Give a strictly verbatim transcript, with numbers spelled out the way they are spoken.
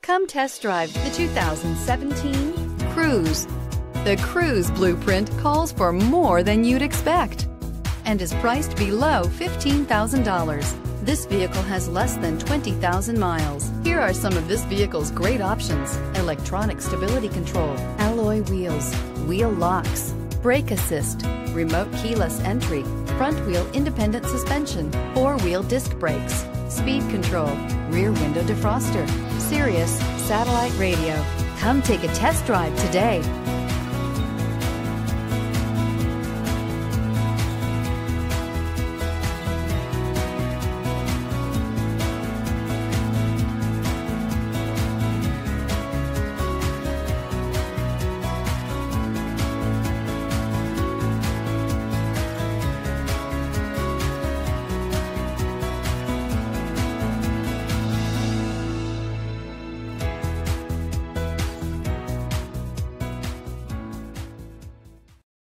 Come test drive the two thousand seventeen Cruze. The Cruze blueprint calls for more than you'd expect and is priced below fifteen thousand dollars. This vehicle has less than twenty thousand miles. Here are some of this vehicle's great options: electronic stability control, alloy wheels, wheel locks, brake assist, remote keyless entry, front wheel independent suspension, four-wheel disc brakes, speed control, rear window defroster, Sirius satellite radio. Come take a test drive today.